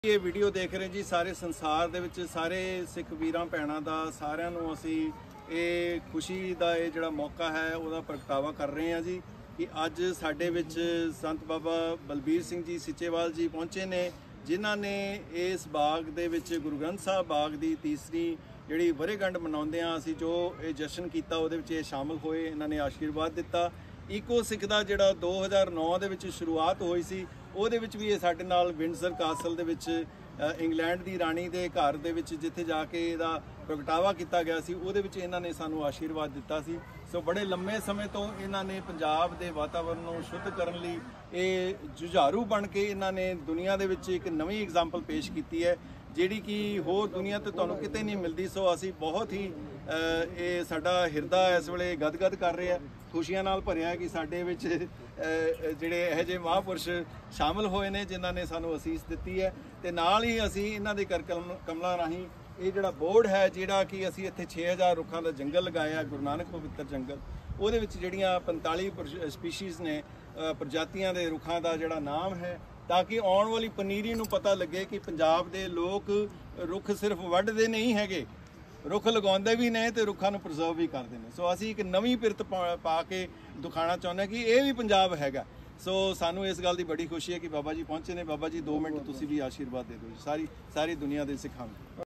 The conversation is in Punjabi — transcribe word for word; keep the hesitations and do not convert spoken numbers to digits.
ਇਹ ਵੀਡੀਓ ਦੇਖ ਰਹੇ ਜੀ ਸਾਰੇ ਸੰਸਾਰ ਦੇ ਵਿੱਚ ਸਾਰੇ ਸਿੱਖ ਵੀਰਾਂ ਭੈਣਾਂ ਦਾ ਸਾਰਿਆਂ ਨੂੰ ਅਸੀਂ ਇਹ ਖੁਸ਼ੀ ਦਾ ਇਹ ਜਿਹੜਾ ਮੌਕਾ ਹੈ ਉਹਦਾ ਪ੍ਰਗਟਾਵਾ ਕਰ ਰਹੇ ਹਾਂ ਜੀ ਕਿ ਅੱਜ ਸਾਡੇ ਵਿੱਚ ਸੰਤ ਬਾਬਾ ਬਲਬੀਰ ਸਿੰਘ ਜੀ ਸਿੱਚੇਵਾਲ ਜੀ ਪਹੁੰਚੇ ਨੇ, ਜਿਨ੍ਹਾਂ ਨੇ ਇਸ ਬਾਗ ਦੇ ਵਿੱਚ ਗੁਰੂ ਗ੍ਰੰਥ ਸਾਹਿਬ ਬਾਗ ਦੀ ਤੀਸਰੀ ਜਿਹੜੀ ਵਰ੍ਹੇਗੰਢ ਮਨਾਉਂਦੇ ਹਾਂ ਅਸੀਂ ਜੋ ਇਹ ਜਸ਼ਨ ਕੀਤਾ ਉਹਦੇ ਵਿੱਚ ਇਹ ਸ਼ਾਮਲ ਹੋਏ। ਇਹਨਾਂ ਨੇ ਆਸ਼ੀਰਵਾਦ ਦਿੱਤਾ। ਈਕੋ ਸਿੱਖ ਦਾ ਜਿਹੜਾ ਦੋ ਹਜ਼ਾਰ ਨੌ ਦੇ ਵਿੱਚ ਸ਼ੁਰੂਆਤ ਹੋਈ ਸੀ ਉਹਦੇ ਵਿੱਚ ਵੀ ਇਹ ਸਾਡੇ ਨਾਲ ਵਿੰਡਜ਼ਰ ਕਾਸਲ ਦੇ ਵਿੱਚ ਇੰਗਲੈਂਡ ਦੀ ਰਾਣੀ ਦੇ ਘਰ ਦੇ ਵਿੱਚ ਜਿੱਥੇ ਜਾ ਕੇ ਇਹਦਾ ਪ੍ਰਗਟਾਵਾ ਕੀਤਾ ਗਿਆ ਸੀ ਉਹਦੇ ਵਿੱਚ ਇਹਨਾਂ ਨੇ ਸਾਨੂੰ ਆਸ਼ੀਰਵਾਦ ਦਿੱਤਾ ਸੀ। ਸੋ ਬੜੇ ਲੰਮੇ ਸਮੇਂ ਤੋਂ ਇਹਨਾਂ ਨੇ ਪੰਜਾਬ ਦੇ ਵਾਤਾਵਰਣ ਨੂੰ ਸ਼ੁੱਧ ਕਰਨ ਲਈ ਇਹ ਜੁਝਾਰੂ ਬਣ ਕੇ ਇਹਨਾਂ ਨੇ ਦੁਨੀਆ ਦੇ ਵਿੱਚ ਇੱਕ ਨਵੀਂ ਐਗਜ਼ਾਮਪਲ ਪੇਸ਼ ਕੀਤੀ ਹੈ ਜਿਹੜੀ ਕਿ ਹੋਰ ਦੁਨੀਆ ਤੇ ਤੁਹਾਨੂੰ ਕਿਤੇ ਨਹੀਂ ਮਿਲਦੀ। ਸੋ ਅਸੀਂ ਬਹੁਤ ਹੀ ਇਹ ਸਾਡਾ ਹਿਰਦਾ ਇਸ ਵੇਲੇ ਗਦਗਦ ਕਰ ਰਿਹਾ, ਖੁਸ਼ੀਆਂ ਨਾਲ ਭਰਿਆ ਕਿ ਸਾਡੇ ਵਿੱਚ ਜਿਹੜੇ ਇਹੋ ਜਿਹੇ ਮਹਾਂਪੁਰਸ਼ ਸ਼ਾਮਲ ਹੋਏ ਨੇ ਜਿਨ੍ਹਾਂ ਨੇ ਸਾਨੂੰ ਅਸੀਸ ਦਿੱਤੀ ਹੈ। ਤੇ ਨਾਲ ਹੀ ਅਸੀਂ ਇਹਨਾਂ ਦੇ ਕਰ ਕਮਲਾਂ ਰਾਹੀਂ ਇਹ ਜਿਹੜਾ ਬੋਰਡ ਹੈ ਜਿਹੜਾ ਕਿ ਅਸੀਂ ਇੱਥੇ ਛੇ ਹਜ਼ਾਰ ਰੁੱਖਾਂ ਦਾ ਜੰਗਲ ਲਗਾਇਆ ਗੁਰੂ ਨਾਨਕ ਪਵਿੱਤਰ ਜੰਗਲ, ਉਹਦੇ ਵਿੱਚ ਜਿਹੜੀਆਂ ਪੰਤਾਲੀ ਸਪੀਸ਼ੀਜ਼ ਨੇ ਪ੍ਰਜਾਤੀਆਂ ਦੇ ਰੁੱਖਾਂ ਦਾ ਜਿਹੜਾ ਨਾਮ ਹੈ ਤਾਂ ਕਿ ਆਉਣ ਵਾਲੀ ਪਨੀਰੀ ਨੂੰ ਪਤਾ ਲੱਗੇ ਕਿ ਪੰਜਾਬ ਦੇ ਲੋਕ ਰੁੱਖ ਸਿਰਫ ਵੱਢਦੇ ਨਹੀਂ ਹੈਗੇ, ਰੁੱਖ ਲਗਾਉਂਦੇ ਵੀ ਨੇ ਤੇ ਰੁੱਖਾਂ ਨੂੰ ਪ੍ਰੀਜ਼ਰਵ ਵੀ ਕਰਦੇ ਨੇ। ਸੋ ਅਸੀਂ ਇੱਕ ਨਵੀਂ ਪਿਰਤ ਪਾ ਕੇ ਦਿਖਾਉਣਾ ਚਾਹੁੰਦੇ ਕਿ ਇਹ ਵੀ ਪੰਜਾਬ ਹੈਗਾ। ਸੋ ਸਾਨੂੰ ਇਸ ਗੱਲ ਦੀ ਬੜੀ ਖੁਸ਼ੀ ਹੈ ਕਿ ਬਾਬਾ ਜੀ ਪਹੁੰਚੇ ਨੇ। ਬਾਬਾ ਜੀ ਦੋ ਮਿੰਟ ਤੁਸੀਂ ਵੀ ਆਸ਼ੀਰਵਾਦ ਦੇ ਦਿਓ ਸਾਰੀ ਸਾਰੀ ਦੁਨੀਆ ਦੇ ਸਿੱਖਾਂ ਨੂੰ।